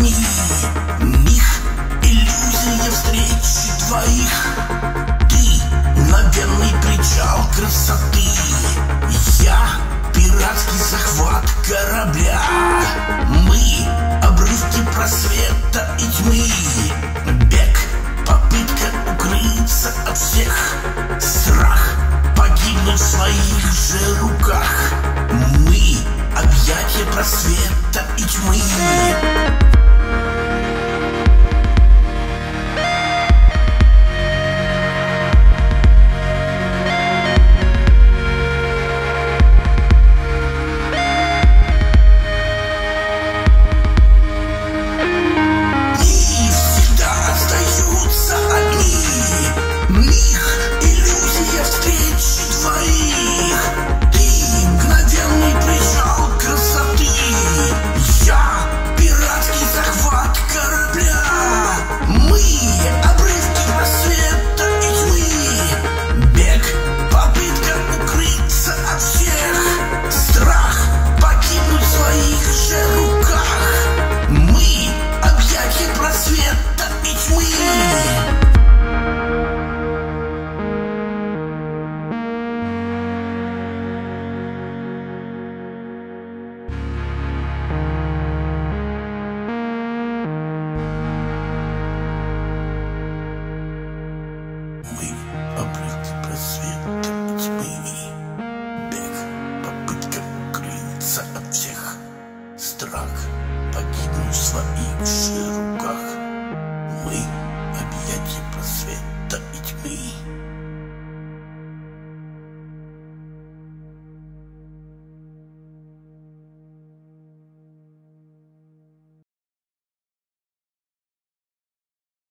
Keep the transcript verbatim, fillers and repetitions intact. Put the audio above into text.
огни. Миг, иллюзия встречи двоих. Ты — мгновенный причал красоты. Я — пиратский захват корабля. Мы — обрывки просвета и тьмы. Бег, попытка укрыться от всех. Страх — погибнуть в своих же руках. Мы — объятия просвета и тьмы. Мы — обрывки просвета и тьмы. Бег, попытка укрыться от всех. Страх — погибнуть в своих же руках.